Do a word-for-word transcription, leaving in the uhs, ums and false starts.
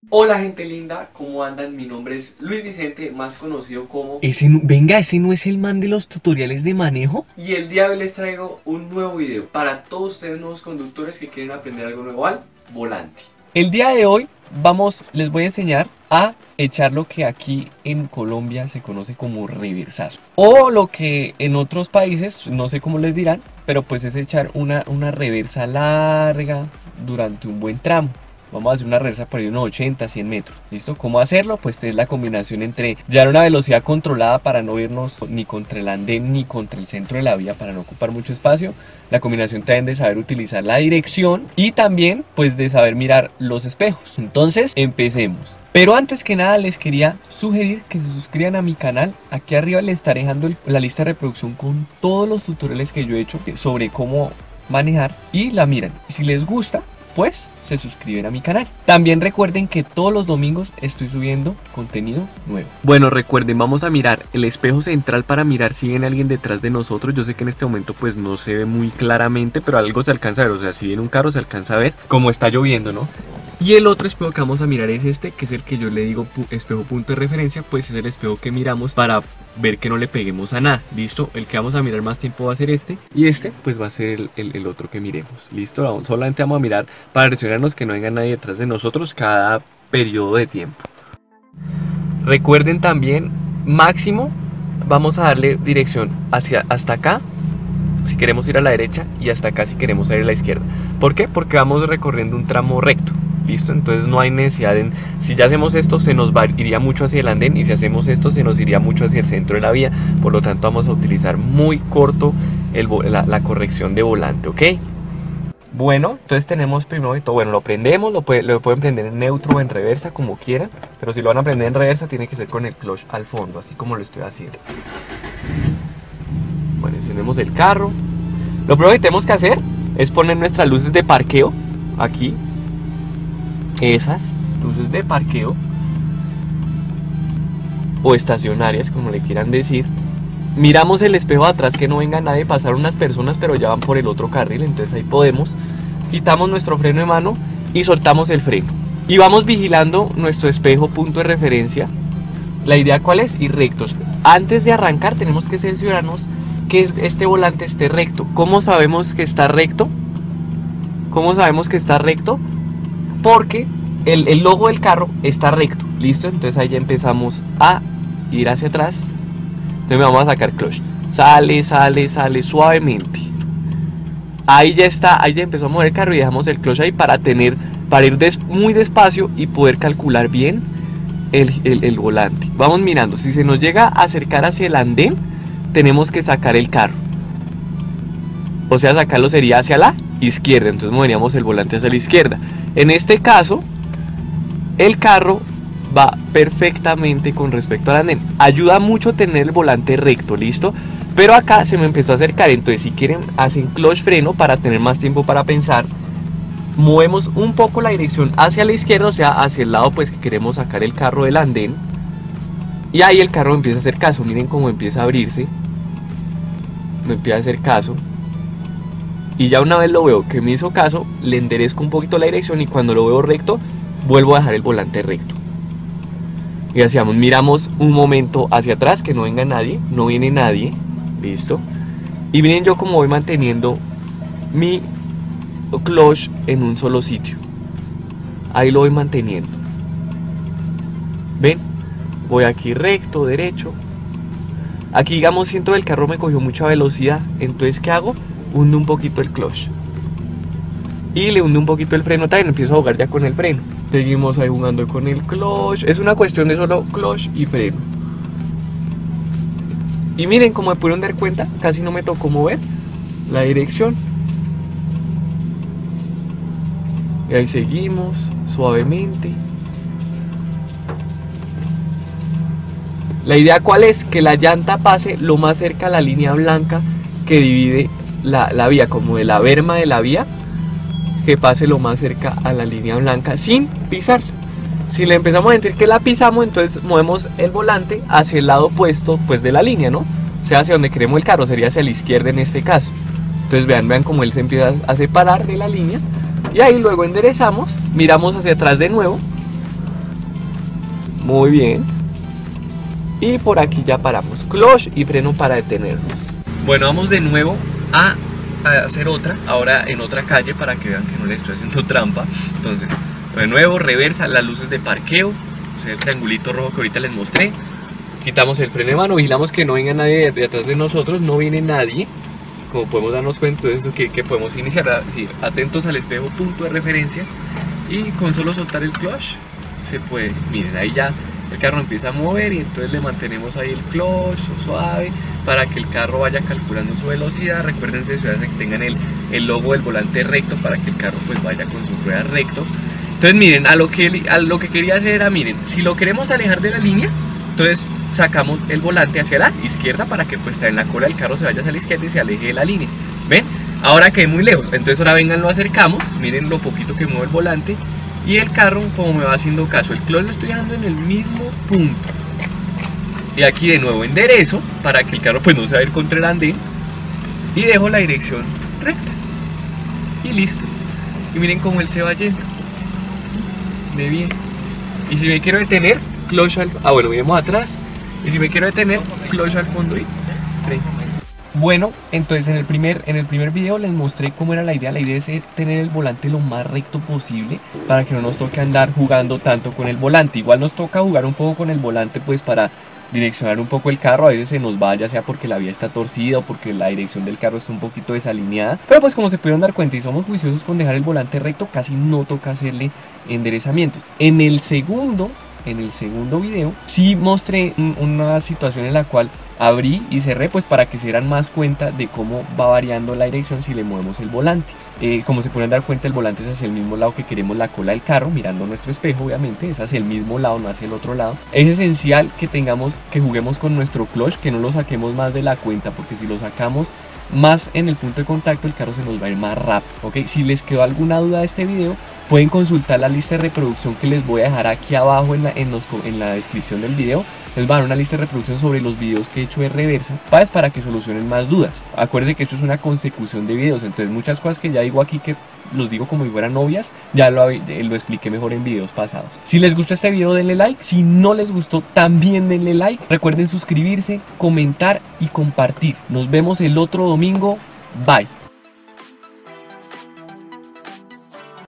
Hola gente linda, ¿cómo andan? Mi nombre es Luis Vicente, más conocido como... Ese no- venga, ese no es el man de los tutoriales de manejo. Y el día de hoy les traigo un nuevo video para todos ustedes nuevos conductores que quieren aprender algo nuevo al volante. El día de hoy vamos, les voy a enseñar a echar lo que aquí en Colombia se conoce como reversazo. O lo que en otros países, no sé cómo les dirán, pero pues es echar una, una reversa larga durante un buen tramo. Vamos a hacer una reversa por ahí unos ochenta, cien metros. ¿Listo? ¿Cómo hacerlo? Pues es la combinación entre llevar una velocidad controlada para no irnos ni contra el andén ni contra el centro de la vía para no ocupar mucho espacio. La combinación también de saber utilizar la dirección y también pues de saber mirar los espejos. Entonces empecemos. Pero antes que nada les quería sugerir que se suscriban a mi canal. Aquí arriba les estaré dejando el, la lista de reproducción con todos los tutoriales que yo he hecho sobre cómo manejar y la miran. Si les gusta, pues se suscriben a mi canal. También recuerden que todos los domingos estoy subiendo contenido nuevo. Bueno, recuerden, vamos a mirar el espejo central para mirar si viene alguien detrás de nosotros. Yo sé que en este momento pues no se ve muy claramente, pero algo se alcanza a ver. O sea, si viene un carro se alcanza a ver como está lloviendo, ¿no? Y el otro espejo que vamos a mirar es este, que es el que yo le digo espejo punto de referencia, pues es el espejo que miramos para ver que no le peguemos a nada. ¿Listo? El que vamos a mirar más tiempo va a ser este, y este pues va a ser el, el, el otro que miremos. ¿Listo? Solamente vamos a mirar para asegurarnos que no venga nadie detrás de nosotros cada periodo de tiempo. Recuerden también, máximo, vamos a darle dirección hacia hasta acá si queremos ir a la derecha y hasta acá si queremos ir a la izquierda. ¿Por qué? Porque vamos recorriendo un tramo recto. ¿Listo? Entonces no hay necesidad en... Si ya hacemos esto se nos va, iría mucho hacia el andén, y si hacemos esto se nos iría mucho hacia el centro de la vía. Por lo tanto vamos a utilizar muy corto el, la, la corrección de volante, ¿ok? Bueno, entonces tenemos primero de todo, bueno, lo prendemos, lo, puede, lo pueden prender en neutro o en reversa como quieran. Pero si lo van a prender en reversa tiene que ser con el clutch al fondo, así como lo estoy haciendo. Bueno, encendemos el carro. Lo primero que tenemos que hacer es poner nuestras luces de parqueo aquí. Esas luces de parqueo o estacionarias, como le quieran decir. Miramos el espejo de atrás que no venga nadie, pasar unas personas pero ya van por el otro carril, entonces ahí podemos. Quitamos nuestro freno de mano y soltamos el freno y vamos vigilando nuestro espejo punto de referencia. La idea cuál es, ir rectos. Antes de arrancar tenemos que cerciorarnos que este volante esté recto. ¿Cómo sabemos que está recto? ¿Cómo sabemos que está recto? Porque el, el logo del carro está recto. ¿Listo? Entonces ahí ya empezamos a ir hacia atrás. Entonces vamos a sacar clutch. Sale, sale, sale suavemente. Ahí ya está, ahí ya empezó a mover el carro y dejamos el clutch ahí para tener, para ir des, muy despacio y poder calcular bien el, el, el volante. Vamos mirando, si se nos llega a acercar hacia el andén, tenemos que sacar el carro. O sea, sacarlo sería hacia la izquierda, entonces moveríamos el volante hacia la izquierda. En este caso, el carro va perfectamente con respecto al andén. Ayuda mucho tener el volante recto, ¿listo? Pero acá se me empezó a acercar, entonces si quieren hacen clutch freno para tener más tiempo para pensar. Movemos un poco la dirección hacia la izquierda, o sea, hacia el lado pues que queremos sacar el carro del andén. Y ahí el carro empieza a hacer caso, miren cómo empieza a abrirse. Me empieza a hacer caso. Y ya una vez lo veo que me hizo caso, le enderezco un poquito la dirección y cuando lo veo recto, vuelvo a dejar el volante recto. Y hacíamos, miramos un momento hacia atrás, que no venga nadie, no viene nadie, listo. Y miren yo como voy manteniendo mi clutch en un solo sitio. Ahí lo voy manteniendo. ¿Ven? Voy aquí recto, derecho. Aquí digamos siento que el carro me cogió mucha velocidad, entonces ¿qué hago? Hundo un poquito el clutch y le hundo un poquito el freno, también empiezo a jugar ya con el freno. Seguimos ahí jugando con el clutch, es una cuestión de solo clutch y freno. Y miren, como me pudieron dar cuenta, casi no me tocó mover la dirección. Y ahí seguimos suavemente. La idea cuál es, que la llanta pase lo más cerca a la línea blanca que divide La, la vía, como de la berma de la vía, que pase lo más cerca a la línea blanca sin pisarla. Si le empezamos a sentir que la pisamos, entonces movemos el volante hacia el lado opuesto pues de la línea, ¿no? O sea, hacia donde queremos el carro, sería hacia la izquierda en este caso. Entonces vean, vean cómo él se empieza a separar de la línea. Y ahí luego enderezamos, miramos hacia atrás de nuevo Muy bien. Y por aquí ya paramos. Clutch y freno para detenernos. Bueno, vamos de nuevo a, a hacer otra. Ahora en otra calle para que vean que no le estoy haciendo trampa. Entonces, de nuevo, reversa, las luces de parqueo. O sea, el triangulito rojo que ahorita les mostré. Quitamos el freno de mano, vigilamos que no venga nadie de atrás de nosotros. No viene nadie, como podemos darnos cuenta. Entonces, que, que podemos iniciar así, atentos al espejo, punto de referencia. Y con solo soltar el clutch se puede. Miren, ahí ya el carro empieza a mover y entonces le mantenemos ahí el clutch suave para que el carro vaya calculando su velocidad. Recuerden que tengan el, el logo del volante recto para que el carro pues vaya con su rueda recto. Entonces miren, a lo, que, a lo que quería hacer era, miren, si lo queremos alejar de la línea, entonces sacamos el volante hacia la izquierda para que pues en la cola del carro se vaya hacia la izquierda y se aleje de la línea. ¿Ven? Ahora quedé muy lejos, entonces ahora vengan, lo acercamos, miren lo poquito que mueve el volante. Y el carro como me va haciendo caso, el clutch lo estoy dejando en el mismo punto. Y aquí de nuevo enderezo para que el carro pues no se va a ir contra el andén. Y dejo la dirección recta. Y listo. Y miren cómo él se va yendo. De bien. Y si me quiero detener, clutch al... Ah, bueno, miremos atrás. Y si me quiero detener, clutch al fondo y frente. Bueno, entonces en el primer en el primer video les mostré cómo era la idea. La idea es tener el volante lo más recto posible para que no nos toque andar jugando tanto con el volante. Igual nos toca jugar un poco con el volante pues para direccionar un poco el carro. A veces se nos va, ya sea porque la vía está torcida o porque la dirección del carro está un poquito desalineada. Pero pues como se pudieron dar cuenta y somos juiciosos con dejar el volante recto, casi no toca hacerle enderezamientos. En el segundo, en el segundo video sí mostré una situación en la cual abrí y cerré pues para que se dieran más cuenta de cómo va variando la dirección si le movemos el volante. Eh, como se pueden dar cuenta, el volante es hacia el mismo lado que queremos la cola del carro, mirando nuestro espejo obviamente, es hacia el mismo lado, no hacia el otro lado. Es esencial que tengamos, que juguemos con nuestro clutch, que no lo saquemos más de la cuenta, porque si lo sacamos más en el punto de contacto el carro se nos va a ir más rápido, ¿ok? Si les quedó alguna duda de este video, pueden consultar la lista de reproducción que les voy a dejar aquí abajo en la, en los, en la descripción del video. Les va a dar una lista de reproducción sobre los videos que he hecho de reversa para, para que solucionen más dudas. Acuérdense que esto es una consecución de videos, entonces muchas cosas que ya digo aquí que los digo como si fueran novias, ya lo, lo expliqué mejor en videos pasados. Si les gustó este video denle like, si no les gustó también denle like. Recuerden suscribirse, comentar y compartir. Nos vemos el otro domingo, bye.